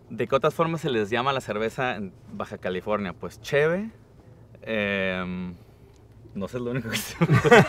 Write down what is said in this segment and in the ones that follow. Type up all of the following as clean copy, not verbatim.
¿De qué otras formas se les llama la cerveza en Baja California? Pues cheve. No sé, es lo único que se me ocurre.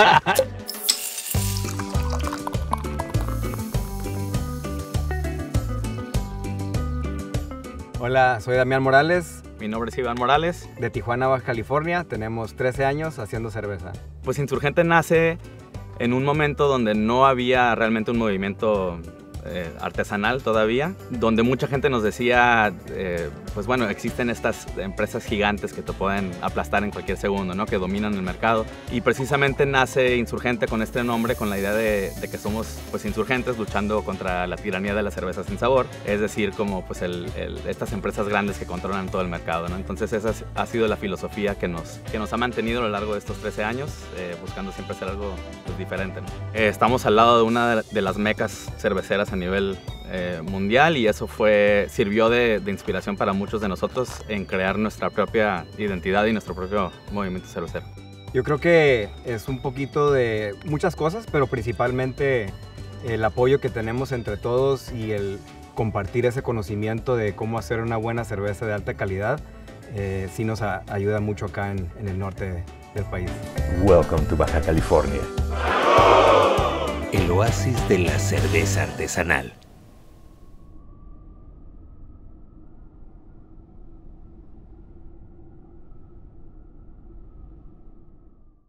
Hola, soy Damián Morales. Mi nombre es Iván Morales. De Tijuana, Baja California. Tenemos 13 años haciendo cerveza. Pues Insurgente nace en un momento donde no había realmente un movimiento artesanal todavía, donde mucha gente nos decía, pues bueno, existen estas empresas gigantes que te pueden aplastar en cualquier segundo, ¿no? Que dominan el mercado. Y precisamente nace Insurgente con este nombre, con la idea de que somos pues insurgentes luchando contra la tiranía de la cerveza sin sabor, es decir, como pues estas empresas grandes que controlan todo el mercado, ¿no? Entonces esa ha sido la filosofía que nos ha mantenido a lo largo de estos 13 años, buscando siempre hacer algo pues, diferente, ¿no? Estamos al lado de una de las mecas cerveceras a nivel mundial, y eso sirvió de inspiración para muchos de nosotros en crear nuestra propia identidad y nuestro propio movimiento cervecero. Yo creo que es un poquito de muchas cosas, pero principalmente el apoyo que tenemos entre todos y el compartir ese conocimiento de cómo hacer una buena cerveza de alta calidad, sí nos ayuda mucho acá en el norte del país. Welcome to Baja California. El oasis de la cerveza artesanal.